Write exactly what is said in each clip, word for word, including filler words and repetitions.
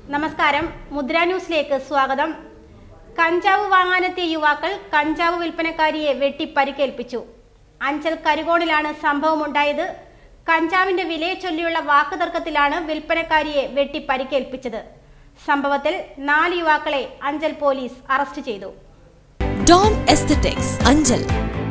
നമസ്കാരം, മുദ്ര ന്യൂസിലേക്ക് സ്വാഗതം. കഞ്ചാവ് വാങ്ങാനെത്തിയ യുവാക്കൾ കഞ്ചാവ് വിൽപ്പനക്കാരിയെ വെട്ടി പരിക്കേൽപ്പിച്ചു. അഞ്ചൽ കരുകോണിലാണ് സംഭവമുണ്ടായത്. കഞ്ചാവിന്റെ വിലയെ ചൊല്ലിയുള്ള വാക്കുതർക്കത്തിലാണ് വിൽപ്പനക്കാരിയെ വെട്ടി പരിക്കേൽപ്പിച്ചത്. സംഭവത്തിൽ നാല് യുവാക്കളെ അഞ്ചൽ പോലീസ് അറസ്റ്റ് ചെയ്തു. ഡോൺ എസ്തെറ്റിക്സ് അഞ്ചൽ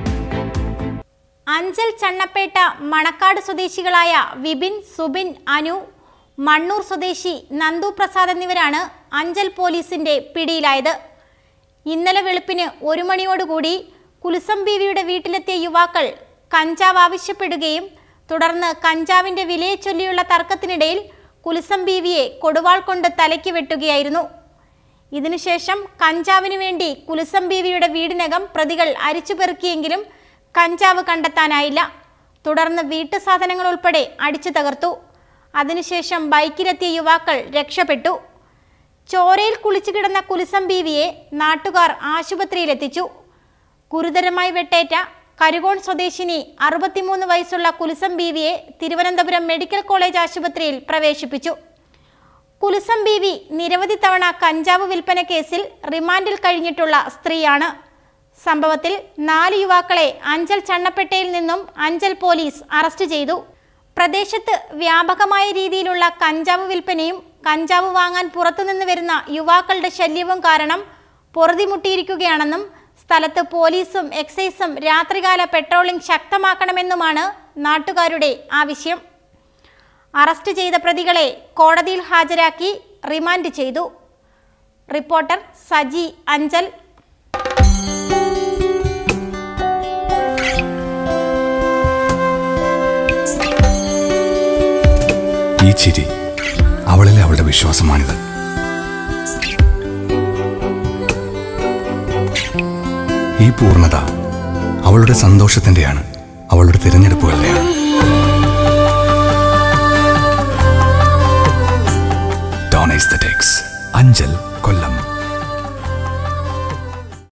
അഞ്ചൽ ചണ്ണപ്പേട്ട മണക്കാട് സ്വദേശികളായ വിപിൻ, സുബിൻ, അനു, മണ്ണൂർ സ്വദേശി നന്ദു പ്രസാദ് എന്നിവരാണ് അഞ്ചൽ പോലീസിന്റെ പിടിയിലായത്. ഇന്നലെ വെളുപ്പിന് ഒരു മണിയോടുകൂടി കുലുസം ബീവിയുടെ വീട്ടിലെത്തിയ യുവാക്കൾ കഞ്ചാവ് ആവശ്യപ്പെടുകയും തുടർന്ന് കഞ്ചാവിന്റെ വിലയെ ചൊല്ലിയുള്ള തർക്കത്തിനിടയിൽ കുലുസം ബീവിയെ കൊടുവാൾ കൊണ്ട് തലയ്ക്ക് വെട്ടുകയായിരുന്നു. ഇതിനുശേഷം കഞ്ചാവിനു വേണ്ടി കുലുസം ബീവിയുടെ വീടിനകം പ്രതികൾ അരിച്ചുപെറുക്കിയെങ്കിലും കഞ്ചാവ് കണ്ടെത്താനായില്ല. തുടർന്ന് വീട്ടു സാധനങ്ങൾ ഉൾപ്പെടെ അടിച്ചു തകർത്തു. അതിനുശേഷം ബൈക്കിലെത്തിയ യുവാക്കൾ രക്ഷപ്പെട്ടു. ചോരയിൽ കുളിച്ചു കിടന്ന കുലുസം ബീവിയെ നാട്ടുകാർ ആശുപത്രിയിലെത്തിച്ചു. ഗുരുതരമായി വെട്ടേറ്റ കരുകോൺ സ്വദേശിനി അറുപത്തിമൂന്ന് വയസ്സുള്ള കുലുസം ബീവിയെ തിരുവനന്തപുരം മെഡിക്കൽ കോളേജ് ആശുപത്രിയിൽ പ്രവേശിപ്പിച്ചു. കുലുസം ബീവി നിരവധി തവണ കഞ്ചാവ് വിൽപ്പന കേസിൽ റിമാൻഡിൽ കഴിഞ്ഞിട്ടുള്ള സ്ത്രീയാണ്. സംഭവത്തിൽ നാല് യുവാക്കളെ അഞ്ചൽ ചണ്ണപ്പേട്ടയിൽ നിന്നും അഞ്ചൽ പോലീസ് അറസ്റ്റ് ചെയ്തു. പ്രദേശത്ത് വ്യാപകമായ രീതിയിലുള്ള കഞ്ചാവ് വിൽപ്പനയും കഞ്ചാവ് വാങ്ങാൻ പുറത്തുനിന്ന് വരുന്ന യുവാക്കളുടെ ശല്യവും കാരണം പൊറുതിമുട്ടിയിരിക്കുകയാണെന്നും സ്ഥലത്ത് പോലീസും എക്സൈസും രാത്രികാല പെട്രോളിംഗ് ശക്തമാക്കണമെന്നുമാണ് നാട്ടുകാരുടെ ആവശ്യം. അറസ്റ്റ് ചെയ്ത പ്രതികളെ കോടതിയിൽ ഹാജരാക്കി റിമാൻഡ് ചെയ്തു. റിപ്പോർട്ടർ സജി, അഞ്ചൽ. ഈ ചിരി അവളിലെ അവളുടെ വിശ്വാസമാണിത്. ഈ പൂർണ്ണത അവളുടെ സന്തോഷത്തിന്റെയാണ്, അവളുടെ തിരഞ്ഞെടുപ്പുകളുടെയാണ്. ഡോൺ എസ്തെറ്റിക്സ്, അഞ്ചൽ, കൊല്ലം.